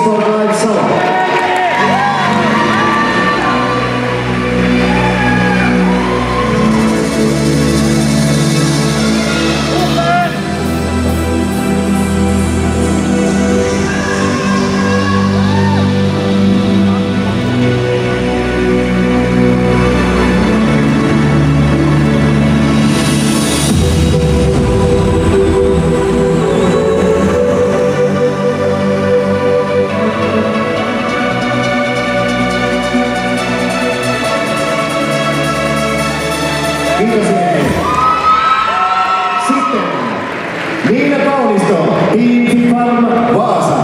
Sport Live Salo. Sitten Niina Kaunisto, Team Fifarm Vaasa.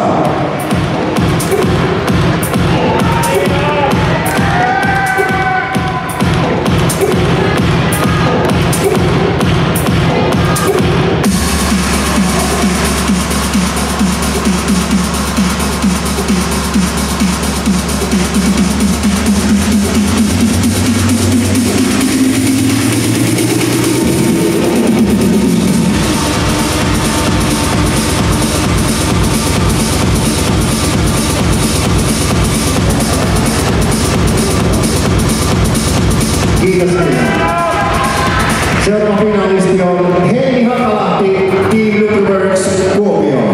Kiitos Niina. Seuraava finalisti on Heini Hakalahti, Team Nutriworks Kuopio.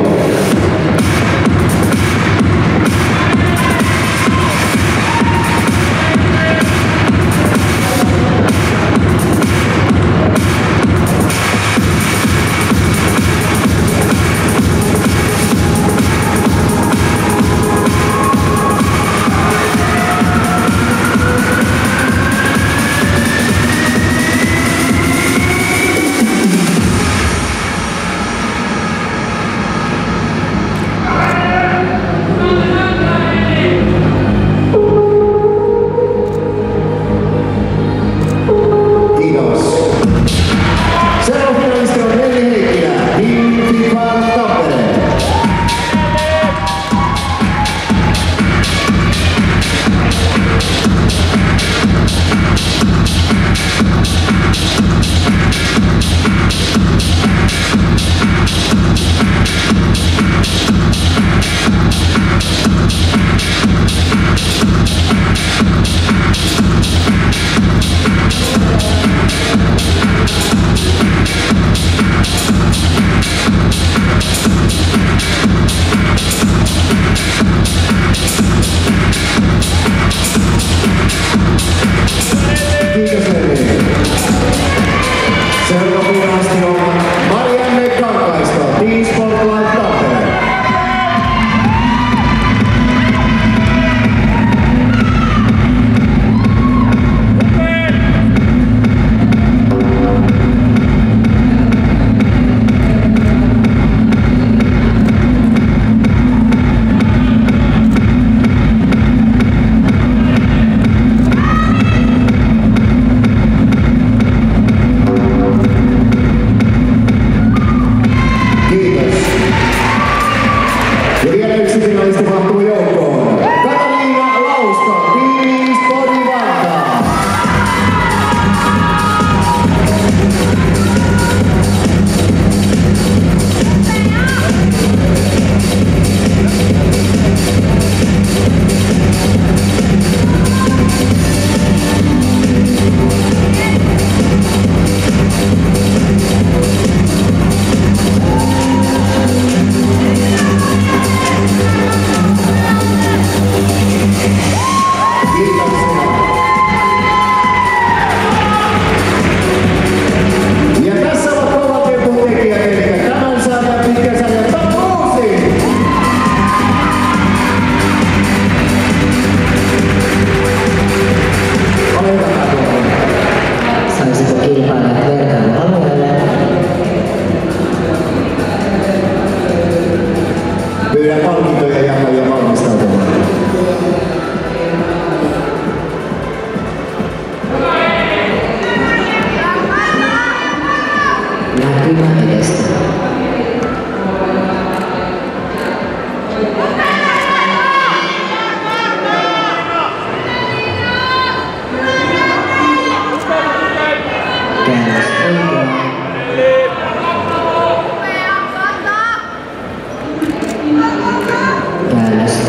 Ja vielä yksi finalisti mahtuu joukkoon. Katariina Lausko, Team Sport Vantaa.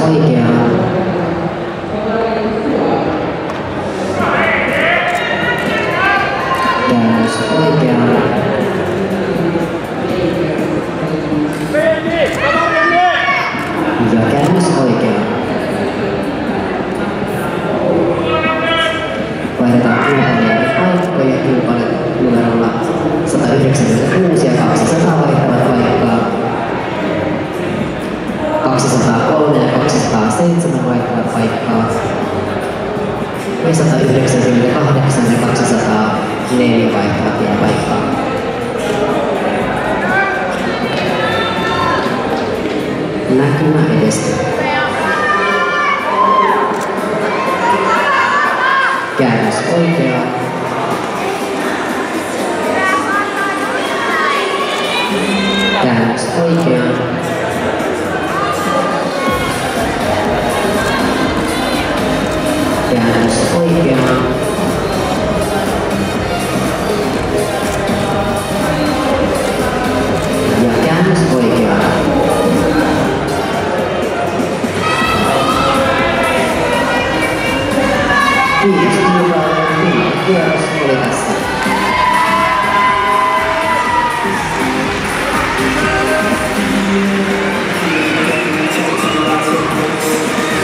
oikeaan. Käännös oikeaan. Ja käännös oikeaan. Vaihdetaan kilpailijoiden paikkoja. Kilpailijat numerolla 196 ja 200 vaihtavat paikkaa. 203 ja 207 vaihtavat paikkaa. Ja 198 ja 204 vaihtavat vielä paikkaa. Näkymä edestä. Käännös oikeaan. Käännös oikeaan. Käännös oikeaan. Ja käännös oikeaan. Kiitos kilpailujen kierros oli tässä.